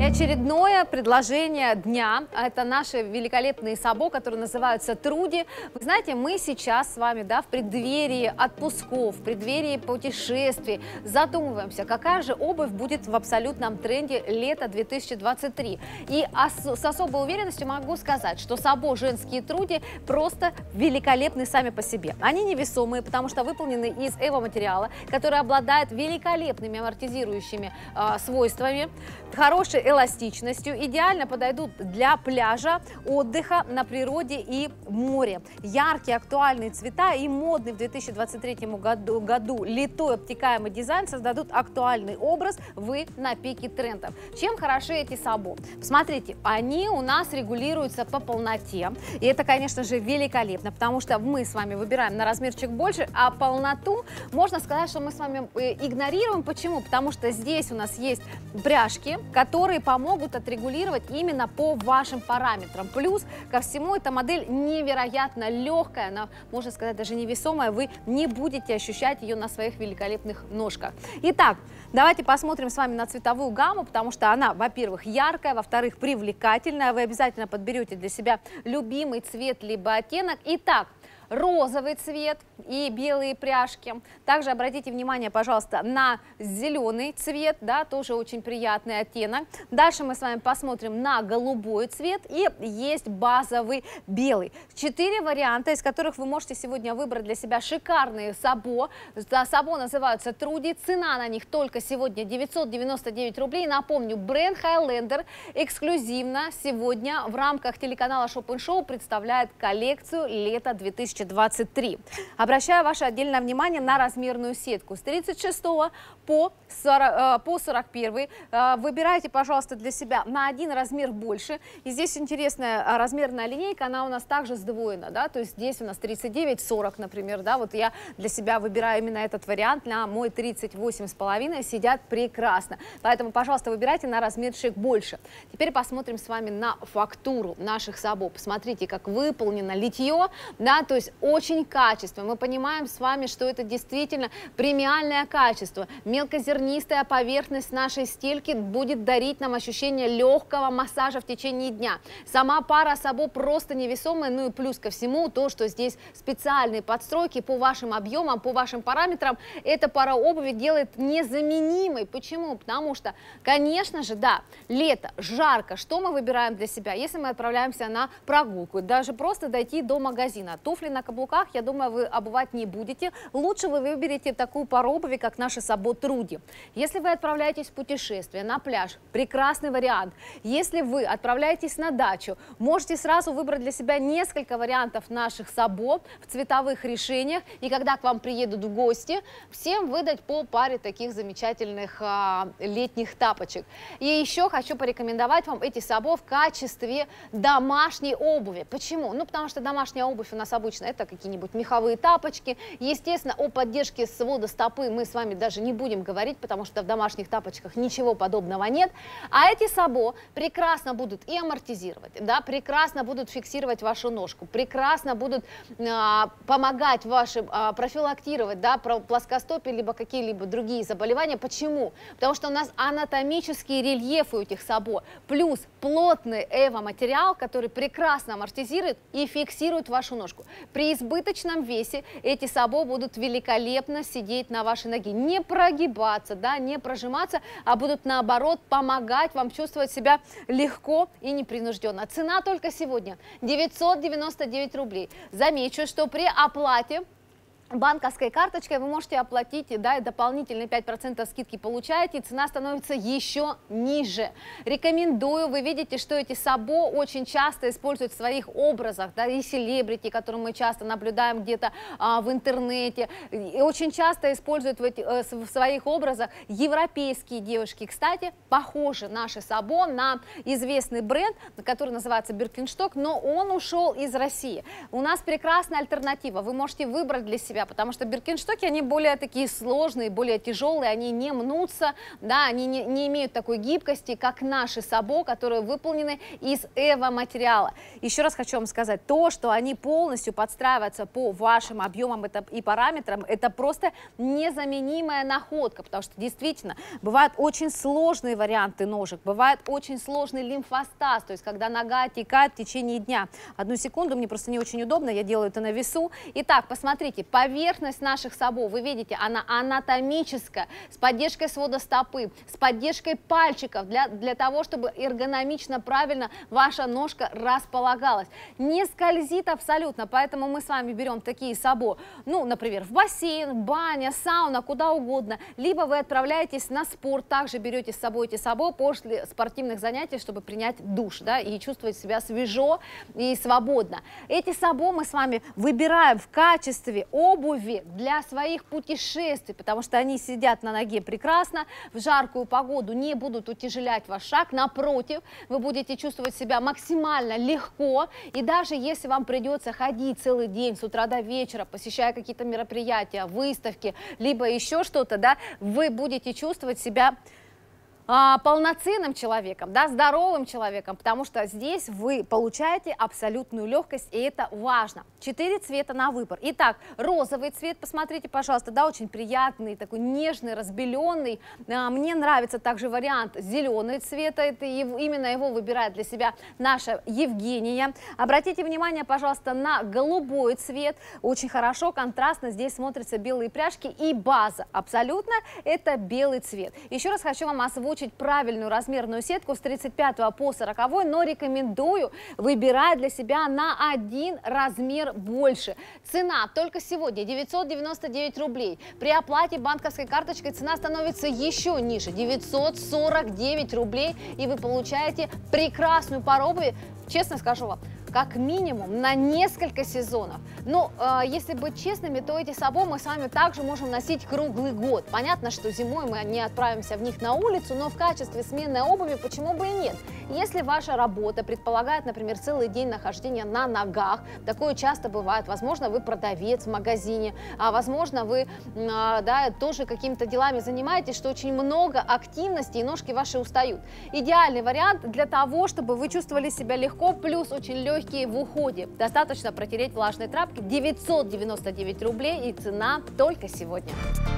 очередное предложение дня. Это наши великолепные сабо, которые называются Труди. Вы знаете, мы сейчас с вами, в преддверии отпусков, в преддверии путешествий задумываемся, какая же обувь будет в абсолютном тренде лета 2023. И с особой уверенностью могу сказать, что сабо женские Труди просто великолепны сами по себе. Они невесомые, потому что выполнены из эвоматериала, который обладает великолепными амортизирующими свойствами, хорошей эластичностью, идеально подойдут для пляжа, отдыха на природе и море. Яркие, актуальные цвета и модный в 2023 году литой обтекаемый дизайн создадут актуальный образ, вы на пике трендов. Чем хороши эти сабо? Посмотрите, они у нас регулируются по полноте, и это, конечно же, великолепно, потому что мы с вами выбираем на размерчик больше, а полноту, можно сказать, что мы с вами игнорируем. Почему? Потому что здесь у нас есть пряжки, которые помогут отрегулировать именно по вашим параметрам. Плюс ко всему эта модель невероятно легкая, она, можно сказать, даже невесомая, вы не будете ощущать ее на своих великолепных ножках. Итак, давайте посмотрим с вами на цветовую гамму, потому что она, во-первых, яркая, во-вторых, привлекательная. Вы обязательно подберете для себя любимый цвет либо оттенок. Итак, розовый цвет и белые пряжки. Также обратите внимание, пожалуйста, на зеленый цвет, тоже очень приятный оттенок. Дальше мы с вами посмотрим на голубой цвет и есть базовый белый. 4 варианта, из которых вы можете сегодня выбрать для себя шикарные сабо. Сабо называются Труди, цена на них только сегодня 999 рублей. Напомню, бренд Highlander эксклюзивно сегодня в рамках телеканала Shop & Show представляет коллекцию лета 2023. Обращаю ваше отдельное внимание на размерную сетку с 36 по 41. Выбирайте, пожалуйста, для себя на один размер больше. И здесь интересная размерная линейка, она у нас также сдвоена, то есть здесь у нас 39-40, например, вот я для себя выбираю именно этот вариант, на мой 38,5 сидят прекрасно. Поэтому, пожалуйста, выбирайте на размерчик больше. Теперь посмотрим с вами на фактуру наших сабо. Посмотрите, как выполнено литье, то есть очень качественно. Мы понимаем с вами, что это действительно премиальное качество. Мелкозернистая поверхность нашей стельки будет дарить нам ощущение легкого массажа в течение дня. Сама пара сабо просто невесомая, и плюс ко всему то, что здесь специальные подстройки по вашим объемам, по вашим параметрам, эта пара обуви делает незаменимой. Почему? Потому что, конечно же, лето, жарко. Что мы выбираем для себя? Если мы отправляемся на прогулку, даже просто дойти до магазина, туфли на каблуках, я думаю, вы обувать не будете. Лучше вы выберете такую пару обуви, как наши сабо Труди. Если вы отправляетесь в путешествие, на пляж, прекрасный вариант. Если вы отправляетесь на дачу, можете сразу выбрать для себя несколько вариантов наших сабо в цветовых решениях. И когда к вам приедут в гости, всем выдать по паре таких замечательных летних тапочек. И еще хочу порекомендовать вам эти сабо в качестве домашней обуви. Почему? Потому что домашняя обувь у нас обычно это какие-нибудь меховые тапочки. Естественно, о поддержке свода стопы мы с вами даже не будем говорить, потому что в домашних тапочках ничего подобного нет. А эти сабо прекрасно будут и амортизировать, прекрасно будут фиксировать вашу ножку, прекрасно будут помогать вашим профилактировать плоскостопие, либо какие-либо другие заболевания. Почему? Потому что у нас анатомические рельефы у этих сабо, плюс плотный эвоматериал, который прекрасно амортизирует и фиксирует вашу ножку. При избыточном весе эти сабо будут великолепно сидеть на вашей ноге, не прогибаться, не прожиматься, а будут наоборот помогать вам чувствовать себя легко и непринужденно. Цена только сегодня 999 рублей. Замечу, что при оплате банковской карточкой вы можете оплатить, и дополнительные 5% скидки получаете, и цена становится еще ниже. Рекомендую, вы видите, что эти сабо очень часто используют в своих образах, и селебрити, которые мы часто наблюдаем где-то в интернете, и очень часто используют в своих образах европейские девушки. Кстати, похожи наши сабо на известный бренд, который называется Birkenstock, но он ушел из России. У нас прекрасная альтернатива, вы можете выбрать для себя себя, потому что биркенстоки, они более такие сложные, более тяжелые, они не мнутся, да, они не имеют такой гибкости, как наши сабо, которые выполнены из эво-материала. Еще раз хочу вам сказать, то, что они полностью подстраиваются по вашим объемам и параметрам, это просто незаменимая находка, потому что действительно бывают очень сложные варианты ножек, бывает очень сложный лимфостаз, то есть когда нога отекает в течение дня. Одну секунду, мне просто не очень удобно, я делаю это на весу. Итак, посмотрите, поверхность наших сабо, вы видите, она анатомическая, с поддержкой свода стопы, с поддержкой пальчиков, для того, чтобы эргономично, правильно ваша ножка располагалась. Не скользит абсолютно, поэтому мы с вами берем такие сабо, ну, например, в бассейн, баня, сауна, куда угодно, либо вы отправляетесь на спорт, также берете с собой эти сабо после спортивных занятий, чтобы принять душ, да, и чувствовать себя свежо и свободно. Эти сабо мы с вами выбираем в качестве обуви для своих путешествий, потому что они сидят на ноге прекрасно, в жаркую погоду не будут утяжелять ваш шаг, напротив, вы будете чувствовать себя максимально легко, и даже если вам придется ходить целый день с утра до вечера, посещая какие-то мероприятия, выставки, либо еще что-то, да, вы будете чувствовать себя полноценным человеком, да, здоровым человеком, потому что здесь вы получаете абсолютную легкость, и это важно. 4 цвета на выбор. Итак, розовый цвет, посмотрите, пожалуйста, да, очень приятный, такой нежный, разбеленный. Мне нравится также вариант зеленый цвета, это именно его выбирает для себя наша Евгения. Обратите внимание, пожалуйста, на голубой цвет, очень хорошо, контрастно здесь смотрятся белые пряжки и база, абсолютно это белый цвет. Еще раз хочу вам озвучить правильную размерную сетку с 35 по 40, но рекомендую выбирать для себя на 1 размер больше. Цена только сегодня 999 рублей. При оплате банковской карточкой цена становится еще ниже, 949 рублей, и вы получаете прекрасную пару обуви, честно скажу вам, как минимум на несколько сезонов. Но если быть честными, то эти сабо мы с вами также можем носить круглый год. Понятно, что зимой мы не отправимся в них на улицу, но в качестве сменной обуви почему бы и нет. Если ваша работа предполагает, например, целый день нахождения на ногах, такое часто бывает, возможно, вы продавец в магазине, а возможно, вы да, тоже какими-то делами занимаетесь, что очень много активности и ножки ваши устают. Идеальный вариант для того, чтобы вы чувствовали себя легко, плюс очень легкие в уходе. Достаточно протереть влажной тряпкой, 999 рублей, и цена только сегодня.